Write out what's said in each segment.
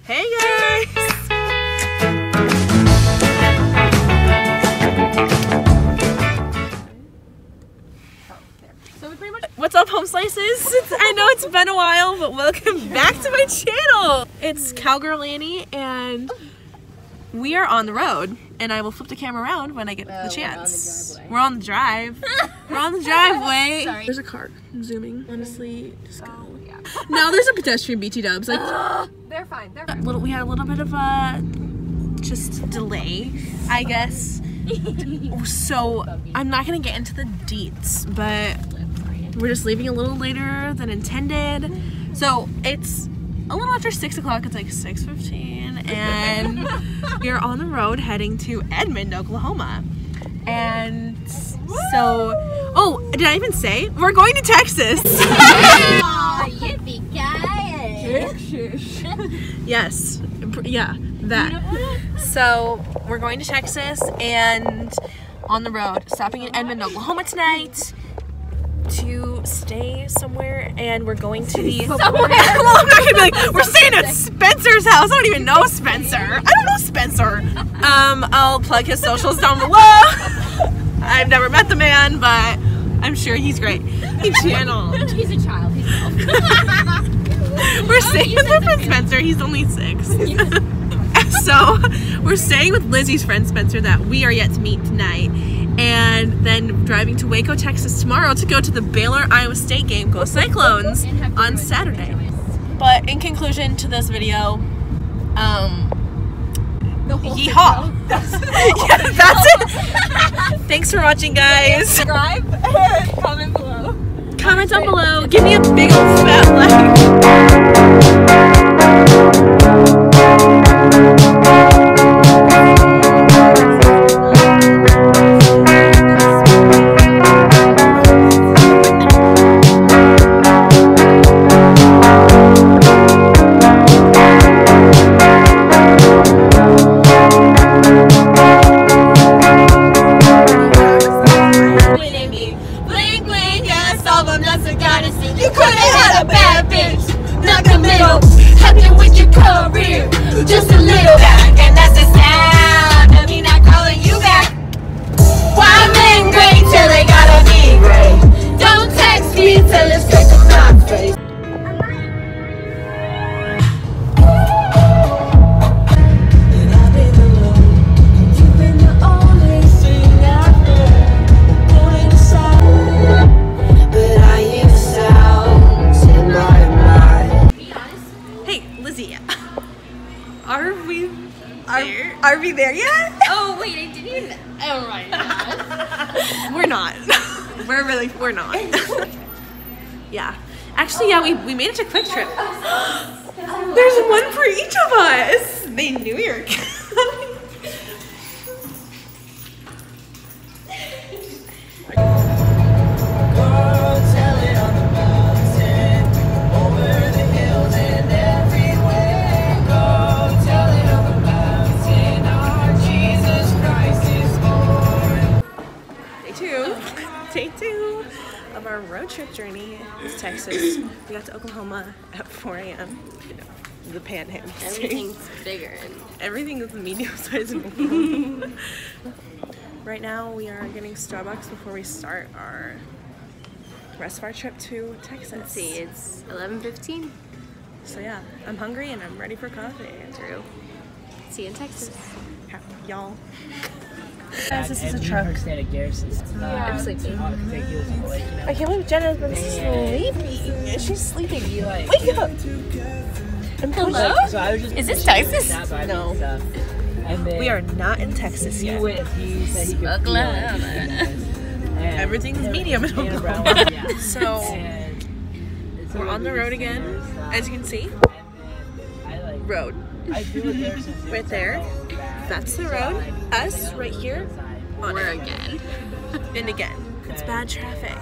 Hey guys! So we pretty much... What's up, home slices? I know it's been a while, but welcome back to my channel. It's Cowgirl Annie and we are on the road, and I will flip the camera around when I get the chance. We're on the drive. We're on the driveway. Sorry. There's a car. I'm zooming. Honestly, just go. Yeah. No, there's a pedestrian BT dubs. Like they're fine. They're fine. We had a little bit of a just delay, I guess. So I'm not gonna get into the deets, but we're just leaving a little later than intended. So it's a little after 6 o'clock. It's like 6:15, and we're on the road heading to Edmond, Oklahoma. And so, oh, did I even say we're going to Texas? Oh, yippee-ki-yay! Yes, yeah, that. So we're going to Texas and on the road, stopping in Edmond, Oklahoma tonight to stay somewhere, and we're going to the somewhere. Well, I'm not gonna be like, we're staying at Spencer's house. I don't even know Spencer. I don't know Spencer. I'll plug his socials down below. I've never met the man, but I'm sure he's great. He's a child. We're staying with my friend Spencer. He's only 6. So we're staying with Lizzie's friend Spencer that we are yet to meet tonight, and then driving to Waco, Texas tomorrow to go to the Baylor-Iowa State game, go Cyclones, on Saturday. But in conclusion to this video, yeehaw. That's it. Thanks for watching, guys. Subscribe and comment below. Comment down below. Give me a big old fat like. Just a little back, and that's the sound of me not calling you back. Why men great till they gotta be great? Don't text me till it's straight to my face. You've been the only thing I've heard. Going south, but I hear the sounds in my mind. Hey, Lizzie. Are we there yet? Oh wait, I didn't even. Oh right. We're not. We're not. Yeah. Actually, yeah, we made it to Quick Trip. There's one for each of us. They knew we were coming. Day 2 of our road trip journey to Texas. We got to Oklahoma at 4 a.m. You know, the panhandle. Everything's bigger. Everything is medium size in Oklahoma. Right now we are getting Starbucks before we start our rest of our trip to Texas. Let's see, it's 11:15. So yeah, I'm hungry and I'm ready for coffee. True. See you in Texas. Y'all. Guys, this is a truck. I'm sleeping. I can't believe Jenna's been sleeping. She's sleeping. Wake up! Hello? Is this Texas? No. We are not in Texas yet. Oklahoma. Everything's medium in Oklahoma. So, we're on the road again, as you can see. Road. Right there. That's the road. Us, right here. We're again. And again. It's bad traffic.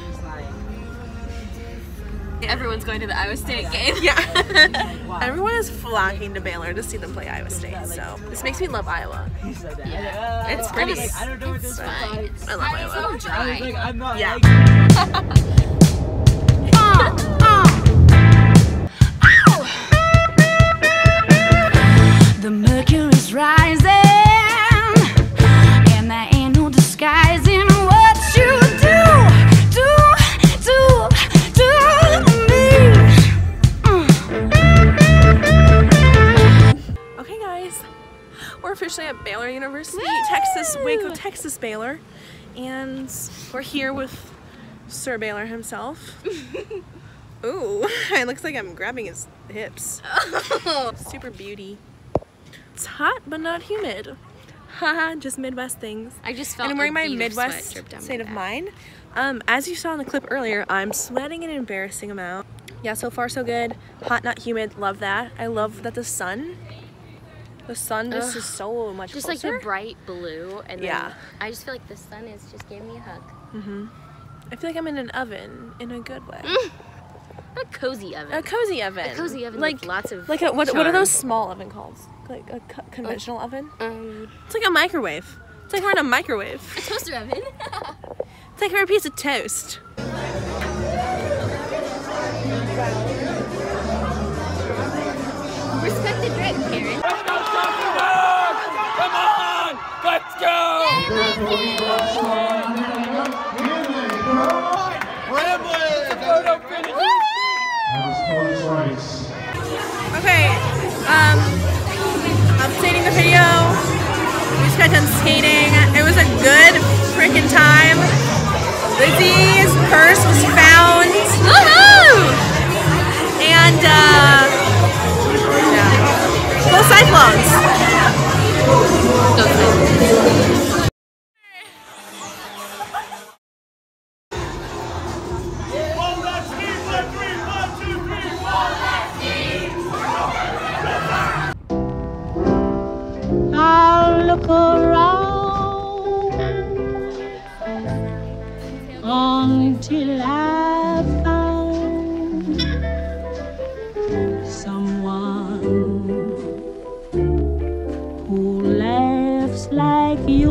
Everyone's going to the Iowa State game. Yeah. Everyone is flocking to Baylor to see them play Iowa State, so this makes me love Iowa. Yeah. It's pretty. It's fine. I love Iowa. It's so dry. Yeah. officially at Baylor University, Texas, Waco, Texas, Baylor. And we're here with Sir Baylor himself. Ooh, it looks like I'm grabbing his hips. Super beauty. It's hot, but not humid. Haha, just Midwest things. I just felt and I'm wearing my Midwest state of mind. As you saw in the clip earlier, I'm sweating an embarrassing amount. Yeah, so far so good. Hot, not humid. Love that. I love that the sun just is so much just closer. Like the bright blue, and then yeah. I just feel like the sun is just giving me a hug. I feel like I'm in an oven in a good way. A cozy oven. A cozy oven. A cozy oven like, with lots of like what are those small oven called? Like a conventional oven? It's like a microwave. It's like we're in a microwave. A toaster oven. It's like we're a piece of toast. Respect the drip, Karen. Let's go, come on! Let's go! Okay, updating the video. We just got done skating. It was a good freaking time. Lizzie's purse was found. Woohoo! And yeah. Go Cyclones! Go Cyclones. I'll look around until I found someone who laughs like you.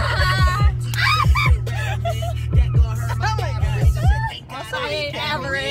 Average.